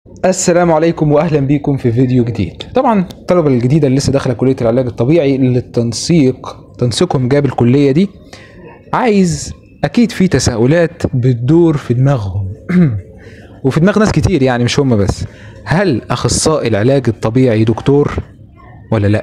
السلام عليكم واهلا بيكم في فيديو جديد. طبعا الطلبه الجديده اللي لسه داخله كليه العلاج الطبيعي اللي تنسيقهم جاب الكليه دي، عايز اكيد في تساؤلات بتدور في دماغهم وفي دماغ ناس كتير، يعني مش هم بس. هل اخصائي العلاج الطبيعي دكتور ولا لا؟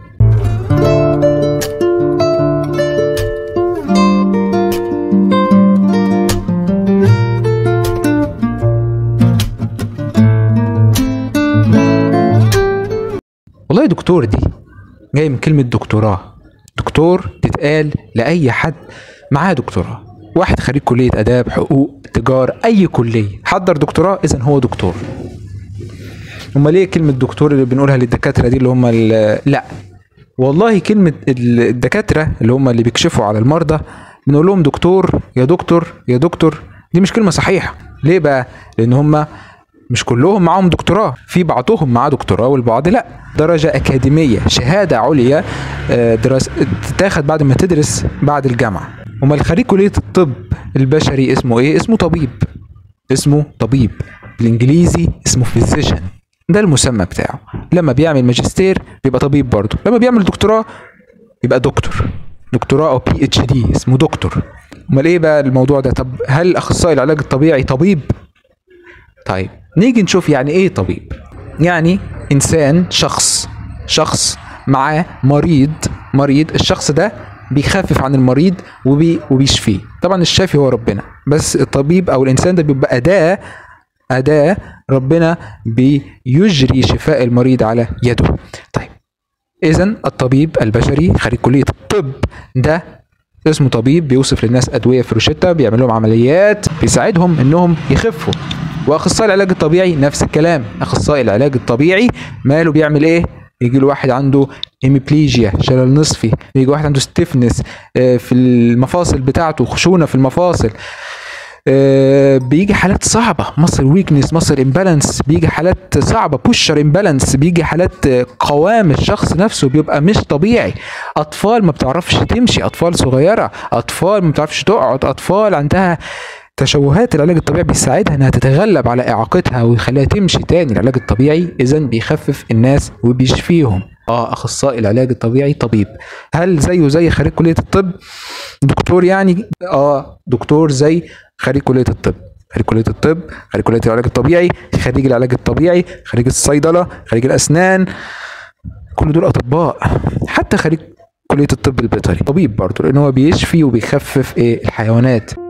والله دكتور دي جاي من كلمة دكتوراه. دكتور تتقال لأي حد معاه دكتوراه، واحد خريج كلية آداب، حقوق، تجارة، أي كلية حضر دكتوراه إذن هو دكتور. أمال ليه كلمة دكتور اللي بنقولها للدكاترة دي اللي هم لا والله كلمة الدكاترة اللي هم اللي بيكشفوا على المرضى بنقول لهم دكتور يا دكتور يا دكتور، دي مش كلمة صحيحة. ليه بقى؟ لأن هم مش كلهم معاهم دكتوراه، في بعضهم معاه دكتوراه والبعض لا. درجة أكاديمية، شهادة عليا، دراسة تتاخد بعد ما تدرس بعد الجامعة. امال خريج كلية الطب البشري اسمه ايه؟ اسمه طبيب. اسمه طبيب بالانجليزي اسمه فيزيشن، ده المسمى بتاعه. لما بيعمل ماجستير بيبقى طبيب برضه، لما بيعمل دكتوراه يبقى دكتور. دكتوراه او PhD اسمه دكتور. امال ايه بقى الموضوع ده؟ طب هل اخصائي العلاج الطبيعي طبيب؟ طيب نيجي نشوف يعني ايه طبيب. يعني انسان، شخص معاه مريض الشخص ده بيخفف عن المريض وبيشفيه. طبعا الشافي هو ربنا، بس الطبيب او الانسان ده بيبقى اداة ربنا بيجري شفاء المريض على يده. طيب اذا الطبيب البشري خريج كلية الطب ده اسمه طبيب، بيوصف للناس ادوية في روشتة، بيعمل لهم عمليات، بيساعدهم انهم يخفوا. واخصائي العلاج الطبيعي نفس الكلام. اخصائي العلاج الطبيعي ماله بيعمل ايه؟ يجي له واحد عنده هيميبليجيا، شلل نصفي، بيجي واحد عنده ستيفنس في المفاصل بتاعته، خشونة في المفاصل، بيجي حالات صعبة، مصل ويكنس، مصل امبالانس، بيجي حالات صعبة، بوشر امبالانس، بيجي حالات قوام الشخص نفسه بيبقى مش طبيعي، اطفال ما بتعرفش تمشي، اطفال صغيرة، اطفال ما بتعرفش تقعد، اطفال عندها تشوهات. العلاج الطبيعي بيساعدها انها تتغلب على اعاقتها ويخليها تمشي تاني. العلاج الطبيعي اذا بيخفف الناس وبيشفيهم. اخصائي العلاج الطبيعي طبيب. هل زيه زي خريج كلية الطب دكتور؟ يعني دكتور زي خريج كلية الطب. خريج كلية الطب، خريج كلية العلاج الطبيعي، خريج العلاج الطبيعي، خريج الصيدلة، خريج الاسنان، كل دول اطباء. حتى خريج كلية الطب البيطري طبيب برضه، لان هو بيشفي وبيخفف الحيوانات.